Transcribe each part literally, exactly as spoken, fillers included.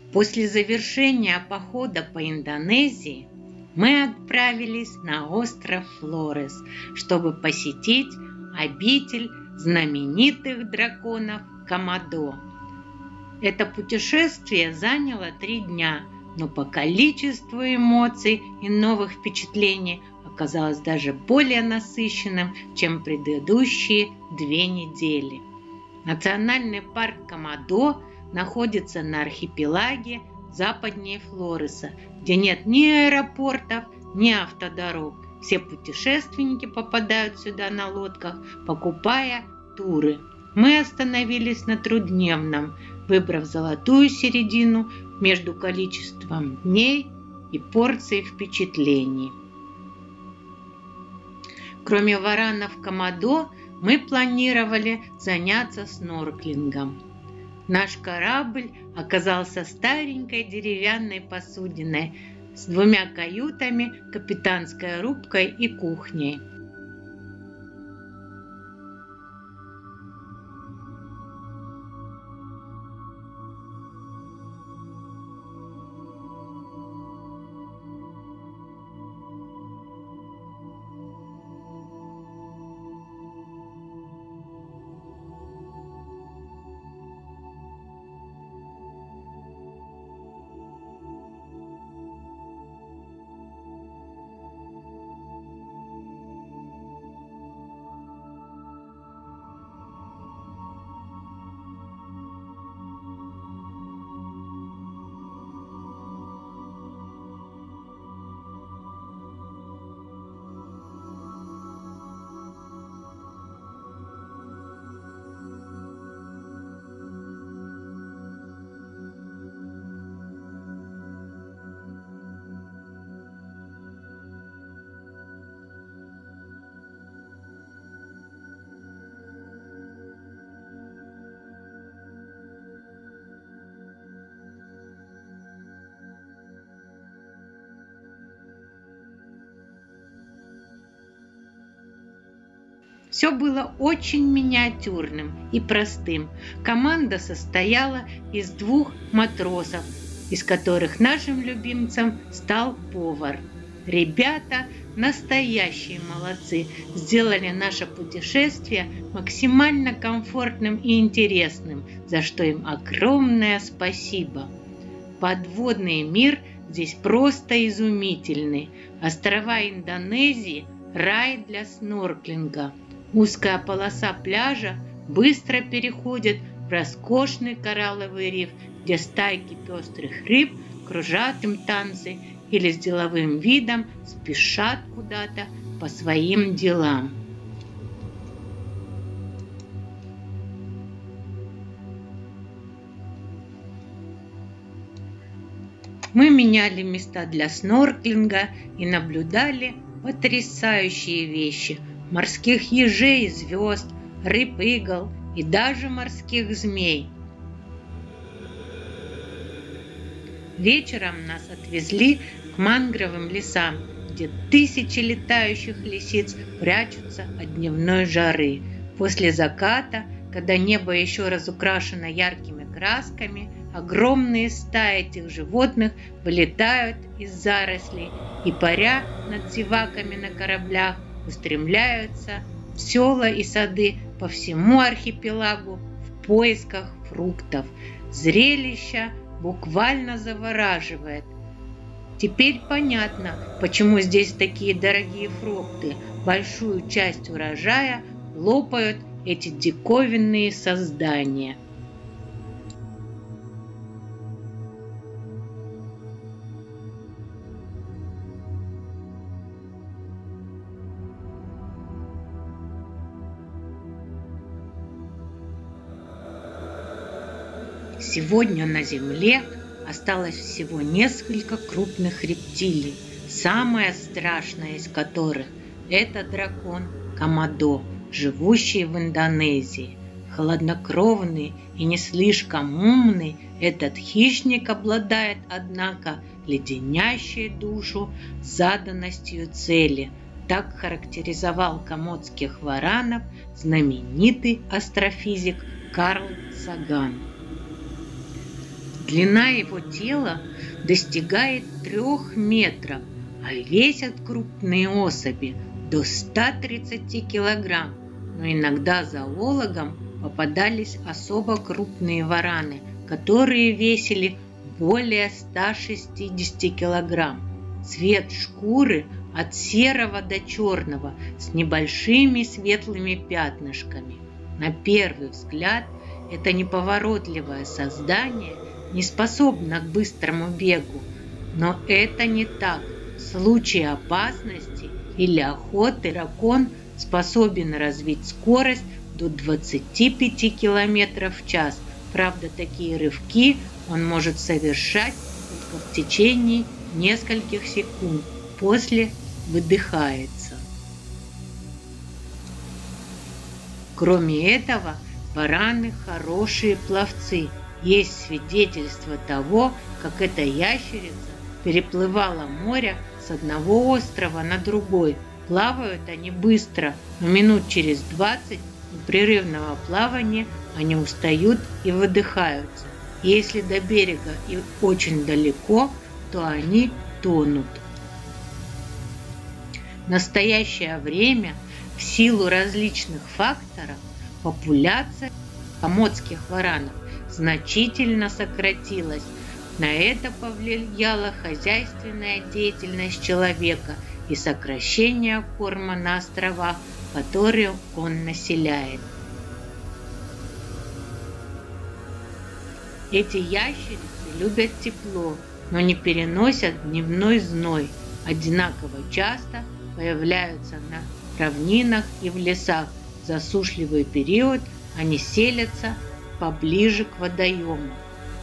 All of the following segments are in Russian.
После завершения похода по Индонезии мы отправились на остров Флорес, чтобы посетить обитель знаменитых драконов Комодо. Это путешествие заняло три дня, но по количеству эмоций и новых впечатлений оказалось даже более насыщенным, чем предыдущие две недели. Национальный парк Комодо находится на архипелаге западнее Флореса, где нет ни аэропортов, ни автодорог. Все путешественники попадают сюда на лодках, покупая туры. Мы остановились на трехдневном, выбрав золотую середину между количеством дней и порцией впечатлений. Кроме варанов Комодо, мы планировали заняться снорклингом. Наш корабль оказался старенькой деревянной посудиной с двумя каютами, капитанской рубкой и кухней. Все было очень миниатюрным и простым. Команда состояла из двух матросов, из которых нашим любимцем стал повар. Ребята настоящие молодцы, сделали наше путешествие максимально комфортным и интересным, за что им огромное спасибо. Подводный мир здесь просто изумительный. Острова Индонезии – рай для снорклинга. Узкая полоса пляжа быстро переходит в роскошный коралловый риф, где стайки пестрых рыб кружат им танцы или с деловым видом спешат куда-то по своим делам. Мы меняли места для снорклинга и наблюдали потрясающие вещи – морских ежей, звезд, рыб-игл и даже морских змей. Вечером нас отвезли к мангровым лесам, где тысячи летающих лисиц прячутся от дневной жары. После заката, когда небо еще разукрашено яркими красками, огромные стаи этих животных вылетают из зарослей и, паря над зеваками на кораблях, устремляются в села и сады по всему архипелагу в поисках фруктов. Зрелище буквально завораживает. Теперь понятно, почему здесь такие дорогие фрукты. Большую часть урожая лопают эти диковинные создания. Сегодня на Земле осталось всего несколько крупных рептилий, самая страшная из которых – это дракон Комодо, живущий в Индонезии. Хладнокровный и не слишком умный, этот хищник обладает, однако, леденящей душу заданностью цели. Так характеризовал комодских варанов знаменитый астрофизик Карл Саган. Длина его тела достигает трех метров, а весят крупные особи до ста тридцати килограмм. Но иногда зоологам попадались особо крупные вараны, которые весили более ста шестидесяти килограмм. Цвет шкуры от серого до черного с небольшими светлыми пятнышками. На первый взгляд это неповоротливое создание не способно к быстрому бегу, но это не так. В случае опасности или охоты дракон способен развить скорость до двадцати пяти километров в час. Правда, такие рывки он может совершать только в течение нескольких секунд, после выдыхается. Кроме этого, вараны хорошие пловцы. Есть свидетельство того, как эта ящерица переплывала море с одного острова на другой. Плавают они быстро, но минут через двадцать непрерывного плавания они устают и выдыхаются. Если до берега и очень далеко, то они тонут. В настоящее время в силу различных факторов популяция комодских варанов значительно сократилась. На это повлияла хозяйственная деятельность человека и сокращение корма на островах, которые он населяет. Эти ящерицы любят тепло, но не переносят дневной зной. Одинаково часто появляются на равнинах и в лесах. В засушливый период они селятся поближе к водоему.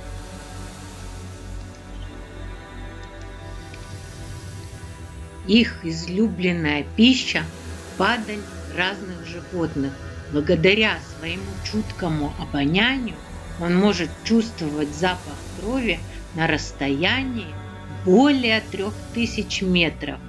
Их излюбленная пища – падаль разных животных. Благодаря своему чуткому обонянию он может чувствовать запах крови на расстоянии более трех тысяч метров.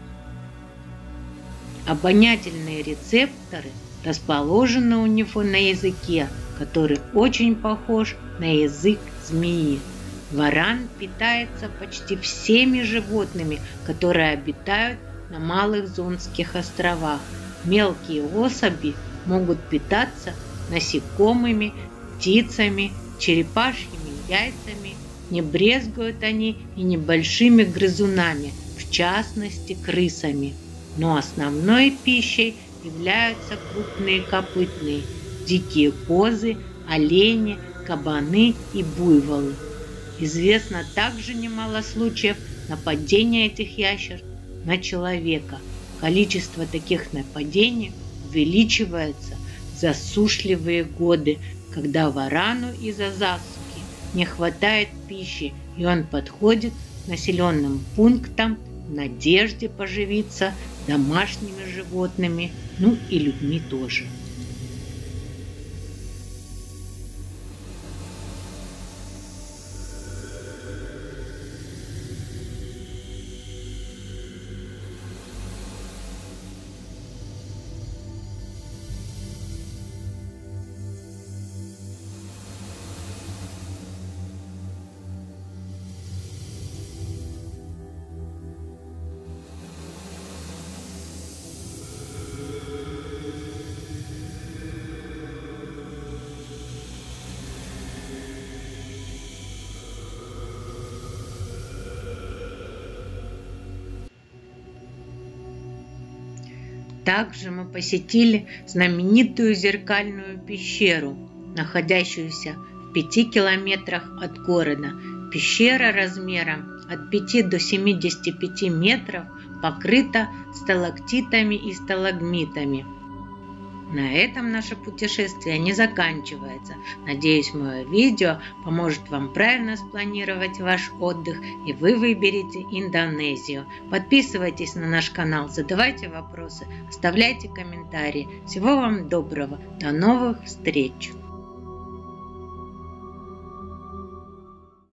Обонятельные рецепторы расположены у него на языке, который очень похож на язык змеи. Варан питается почти всеми животными, которые обитают на малых Зонских островах. Мелкие особи могут питаться насекомыми, птицами, черепашьими яйцами. Не брезгуют они и небольшими грызунами, в частности крысами. Но основной пищей являются крупные копытные, дикие козы, олени, кабаны и буйволы. Известно также немало случаев нападения этих ящер на человека. Количество таких нападений увеличивается в засушливые годы, когда варану из-за засухи не хватает пищи, и он подходит к населенным пунктам в надежде поживиться домашними животными, ну и людьми тоже. Также мы посетили знаменитую зеркальную пещеру, находящуюся в пяти километрах от города. Пещера размером от пяти до семидесяти пяти метров покрыта сталактитами и сталагмитами. На этом наше путешествие не заканчивается. Надеюсь, мое видео поможет вам правильно спланировать ваш отдых, и вы выберете Индонезию. Подписывайтесь на наш канал, задавайте вопросы, оставляйте комментарии. Всего вам доброго, до новых встреч!